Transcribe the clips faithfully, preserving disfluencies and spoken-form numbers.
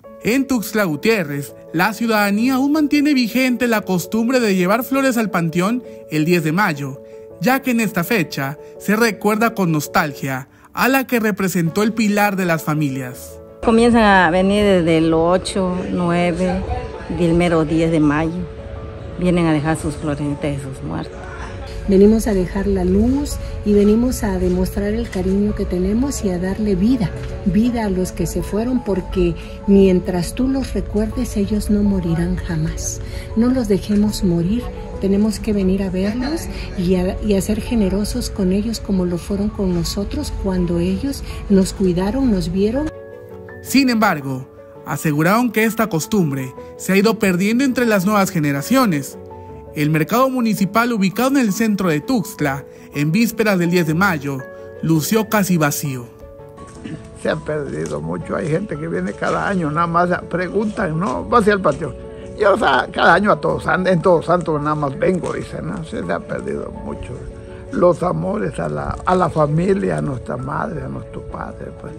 En Tuxtla Gutiérrez, la ciudadanía aún mantiene vigente la costumbre de llevar flores al panteón el diez de mayo, ya que en esta fecha se recuerda con nostalgia a la que representó el pilar de las familias. Comienzan a venir desde el ocho, nueve, del mero diez de mayo. Vienen a dejar sus florecitas de sus muertos. Venimos a dejar la luz y venimos a demostrar el cariño que tenemos y a darle vida, vida a los que se fueron, porque mientras tú los recuerdes, ellos no morirán jamás. No los dejemos morir, tenemos que venir a verlos y a, y a ser generosos con ellos como lo fueron con nosotros cuando ellos nos cuidaron, nos vieron. Sin embargo, aseguraron que esta costumbre se ha ido perdiendo entre las nuevas generaciones. El mercado municipal ubicado en el centro de Tuxtla, en vísperas del diez de mayo, lució casi vacío. Se ha perdido mucho, hay gente que viene cada año, nada más preguntan, ¿no? Va hacia el patio. Yo, o sea, cada año a todos, en Todos Santos nada más vengo, dicen, ¿no? Se ha perdido mucho. Los amores a la, a la familia, a nuestra madre, a nuestro padre, pues.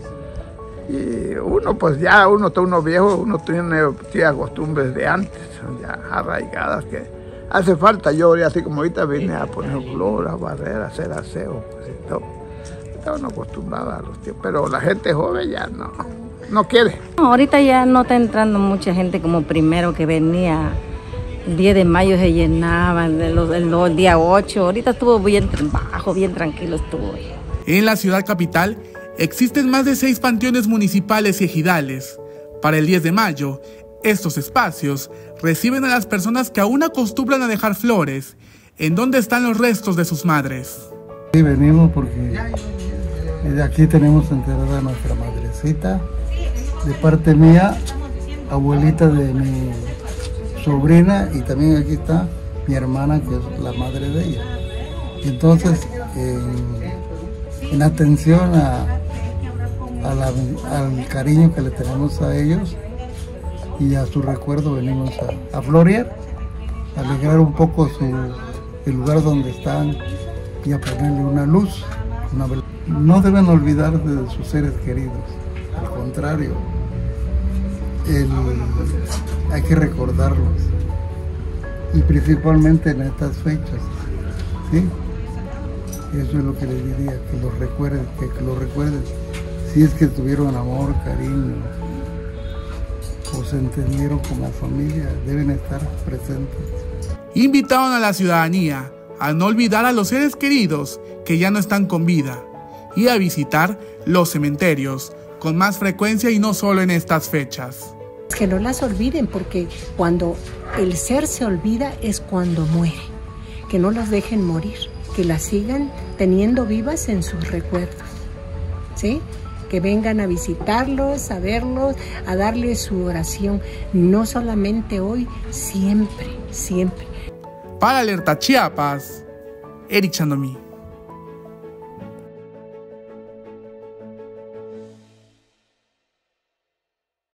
Y uno, pues ya, uno está uno viejo, uno tiene, tiene costumbres de antes, ya arraigadas que... Hace falta, yo así como ahorita vine a poner flor, a barrer, a hacer aseo, pues y todo. Estaba uno acostumbrado a los tiempos, pero la gente joven ya no, no quiere. No, ahorita ya no está entrando mucha gente como primero que venía. El diez de mayo se llenaban, el, el, el día ocho, ahorita estuvo bien bajo, bien tranquilo estuvo. En la ciudad capital existen más de seis panteones municipales y ejidales. Para el diez de mayo, estos espacios reciben a las personas que aún acostumbran a dejar flores en donde están los restos de sus madres. Sí, venimos porque de aquí tenemos enterrada a nuestra madrecita, de parte mía, abuelita de mi sobrina, y también aquí está mi hermana, que es la madre de ella. Entonces, en, en atención a, a la, al cariño que le tenemos a ellos, y a su recuerdo venimos a, a florear, a alegrar un poco su, el lugar donde están y a ponerle una luz. Una... No deben olvidar de sus seres queridos, al contrario, el, hay que recordarlos, y principalmente en estas fechas, ¿sí? Eso es lo que les diría, que los recuerden, que, que los recuerden, si es que tuvieron amor, cariño, o se entendieron como familia, deben estar presentes. Invitaron a la ciudadanía a no olvidar a los seres queridos que ya no están con vida y a visitar los cementerios con más frecuencia y no solo en estas fechas. Que no las olviden, porque cuando el ser se olvida es cuando muere. Que no las dejen morir, que las sigan teniendo vivas en sus recuerdos, ¿sí? Que vengan a visitarlos, a verlos, a darles su oración, no solamente hoy, siempre, siempre. Para Alerta Chiapas, Eric Chandomí.